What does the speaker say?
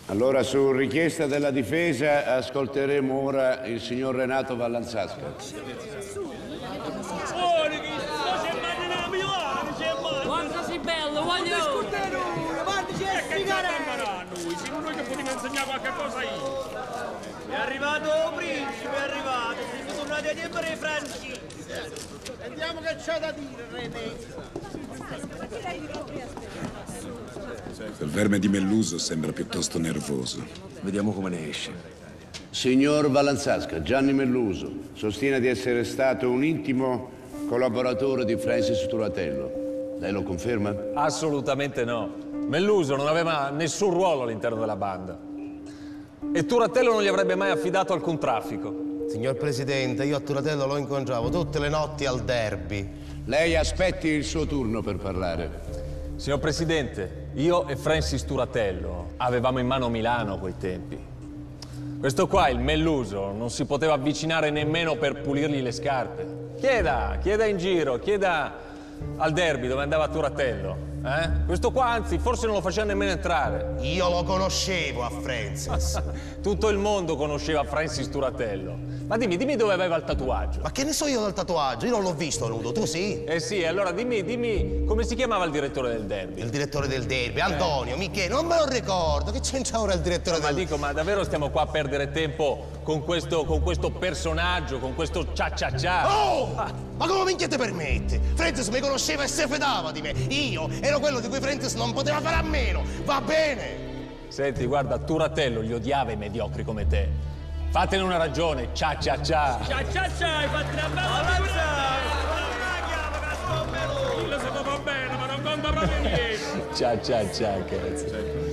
Allora, su richiesta della difesa, ascolteremo ora il signor Renato Vallanzasca. Quanto sei bello, voglio! Noi che potremmo insegnare qualche cosa io. È arrivato il principe, è arrivato. Siamo tornati a dire i francesi. Vediamo che c'è da dire, René. Quel verme di Melluso sembra piuttosto nervoso. Vediamo come ne esce. Signor Vallanzasca, Gianni Melluso sostiene di essere stato un intimo collaboratore di Francis Turatello. Lei lo conferma? Assolutamente no. Melluso non aveva nessun ruolo all'interno della banda. E Turatello non gli avrebbe mai affidato alcun traffico. Signor Presidente, io a Turatello lo incontravo tutte le notti al derby. Lei aspetti il suo turno per parlare. Signor Presidente, io e Francis Turatello avevamo in mano Milano a quei tempi. Questo qua, il Melluso, non si poteva avvicinare nemmeno per pulirgli le scarpe. Chieda in giro, chieda al derby dove andava Turatello. Questo qua, anzi, forse non lo faceva nemmeno entrare. Io lo conoscevo a Francis. Tutto il mondo conosceva Francis Turatello. Ma dimmi dove aveva il tatuaggio. Ma che ne so io del tatuaggio? Io non l'ho visto nudo, tu sì? Eh sì, allora dimmi come si chiamava il direttore del derby? Il direttore del derby, Antonio, Michele, non me lo ricordo. Che c'entra ora il direttore del derby? Ma davvero stiamo qua a perdere tempo con questo personaggio, con questo cia-cia-cia? Oh! Ma come minchia te permette? Francis mi conosceva e si fidava di me. Io ero quello di cui Francis non poteva fare a meno. Va bene? Senti, guarda, Turatello li odiava i mediocri come te. Fatene una ragione, cia-cia-cia. Cia-cia-cia, hai fatto una bella figura. Il se va bene, ma non conta proprio niente. Cia-cia-cia, cazzo.